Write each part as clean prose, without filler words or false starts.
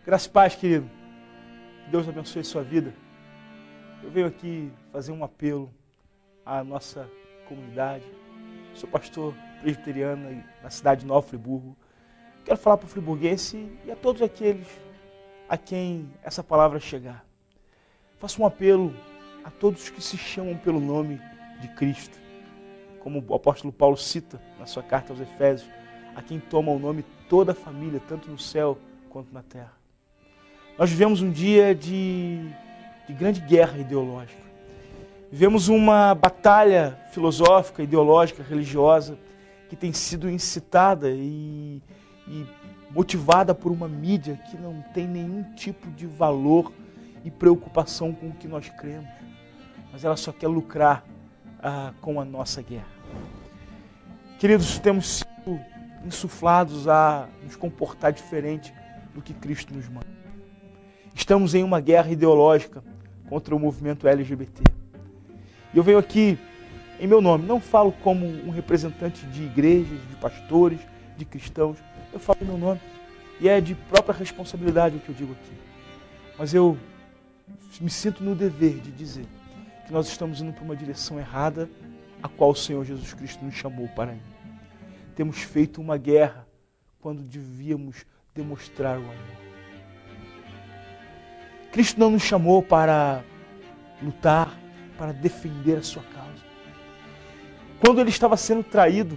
Graça e paz, querido. Que Deus abençoe a sua vida. Eu venho aqui fazer um apelo à nossa comunidade. Sou pastor presbiteriano na cidade de Nova Friburgo. Quero falar para o friburguense e a todos aqueles a quem essa palavra chegar. Faço um apelo a todos que se chamam pelo nome de Cristo. Como o apóstolo Paulo cita na sua carta aos Efésios, a quem toma o nome toda a família, tanto no céu quanto na terra. Nós vivemos um dia de grande guerra ideológica. Vivemos uma batalha filosófica, ideológica, religiosa, que tem sido incitada e motivada por uma mídia que não tem nenhum tipo de valor e preocupação com o que nós cremos. Mas ela só quer lucrar com a nossa guerra. Queridos, temos sido insuflados a nos comportar diferente do que Cristo nos manda. Estamos em uma guerra ideológica contra o movimento LGBT. E eu venho aqui em meu nome, não falo como um representante de igrejas, de pastores, de cristãos, eu falo em meu nome. E é de própria responsabilidade o que eu digo aqui. Mas eu me sinto no dever de dizer que nós estamos indo para uma direção errada, a qual o Senhor Jesus Cristo nos chamou para ir. Temos feito uma guerra quando devíamos demonstrar o amor. Cristo não nos chamou para lutar, para defender a sua causa. Quando ele estava sendo traído,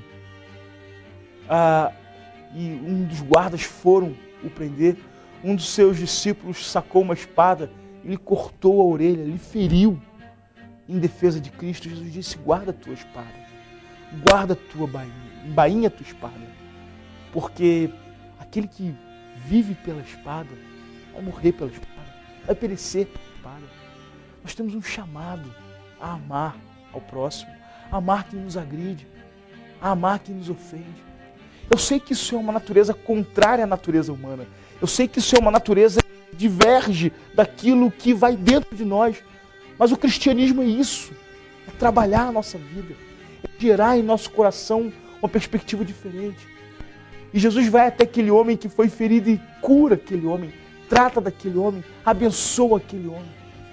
e um dos guardas foram o prender, um dos seus discípulos sacou uma espada e lhe cortou a orelha, lhe feriu em defesa de Cristo. Jesus disse: guarda a tua espada, guarda a tua bainha, embainha a tua espada, porque aquele que vive pela espada vai morrer pela espada, vai perecer pela espada. Nós temos um chamado a amar ao próximo, a amar quem nos agride, a amar quem nos ofende. Eu sei que isso é uma natureza contrária à natureza humana. Eu sei que isso é uma natureza que diverge daquilo que vai dentro de nós. Mas o cristianismo é isso. É trabalhar a nossa vida. É gerar em nosso coração uma perspectiva diferente. E Jesus vai até aquele homem que foi ferido e cura aquele homem. Trata daquele homem. Abençoa aquele homem.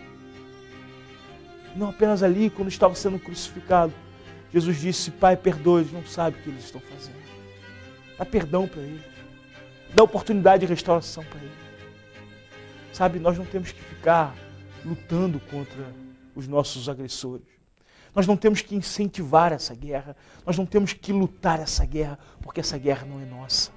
Não apenas ali, quando estava sendo crucificado, Jesus disse: Pai, perdoe, eles não sabem o que eles estão fazendo. Dá perdão para eles. Dá oportunidade de restauração para eles. Sabe, nós não temos que ficar lutando contra os nossos agressores. Nós não temos que incentivar essa guerra. Nós não temos que lutar essa guerra, porque essa guerra não é nossa.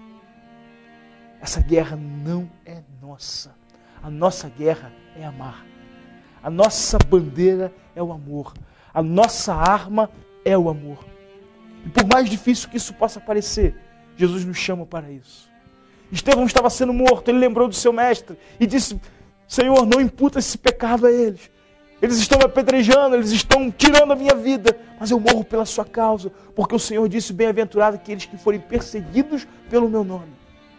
Essa guerra não é nossa. A nossa guerra é amar. A nossa bandeira é o amor. A nossa arma é o amor. E por mais difícil que isso possa parecer, Jesus nos chama para isso. Estevão estava sendo morto, ele lembrou do seu mestre e disse: Senhor, não imputa esse pecado a eles. Eles estão me apedrejando, eles estão tirando a minha vida, mas eu morro pela sua causa, porque o Senhor disse: bem-aventurado aqueles que forem perseguidos pelo meu nome.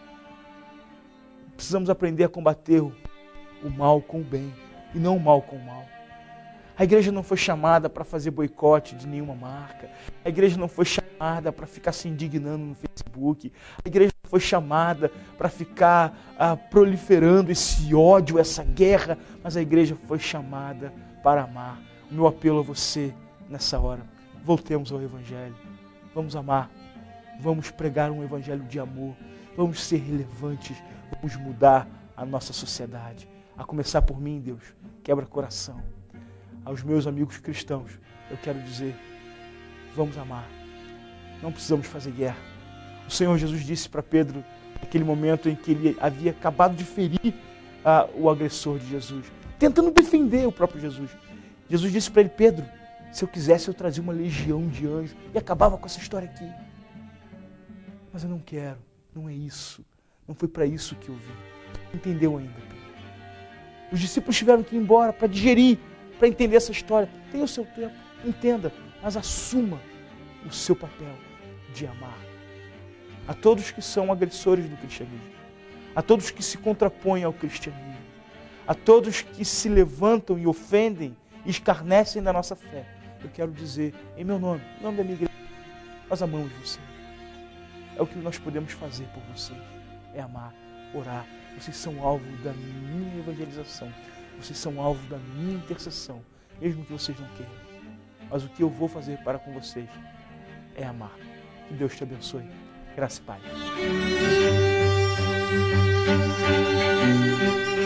Precisamos aprender a combater o mal com o bem e não o mal com o mal. A igreja não foi chamada para fazer boicote de nenhuma marca. A igreja não foi chamada para ficar se indignando no Facebook. A igreja não foi chamada para ficar proliferando esse ódio, essa guerra. Mas a igreja foi chamada para amar. O meu apelo a você nessa hora: voltemos ao Evangelho. Vamos amar. Vamos pregar um Evangelho de amor. Vamos ser relevantes. Vamos mudar a nossa sociedade. A começar por mim, Deus. Quebra coração. Aos meus amigos cristãos, eu quero dizer: vamos amar. Não precisamos fazer guerra. O Senhor Jesus disse para Pedro, naquele momento em que ele havia acabado de ferir o agressor de Jesus, tentando defender o próprio Jesus. Jesus disse para ele: Pedro, se eu quisesse eu trazia uma legião de anjos e acabava com essa história aqui. Mas eu não quero, não é isso. Não foi para isso que eu vim. Entendeu ainda, Pedro? Os discípulos tiveram que ir embora para digerir, para entender essa história. Tenha o seu tempo, entenda, mas assuma o seu papel de amar. A todos que são agressores do cristianismo, a todos que se contrapõem ao cristianismo, a todos que se levantam e ofendem e escarnecem da nossa fé, eu quero dizer, em meu nome, em nome da minha igreja, nós amamos vocês. É o que nós podemos fazer por vocês, é amar, orar, Vocês são alvo da minha evangelização. Vocês são alvo da minha intercessão, mesmo que vocês não queiram. Mas o que eu vou fazer para com vocês é amar. Que Deus te abençoe. Graça e paz.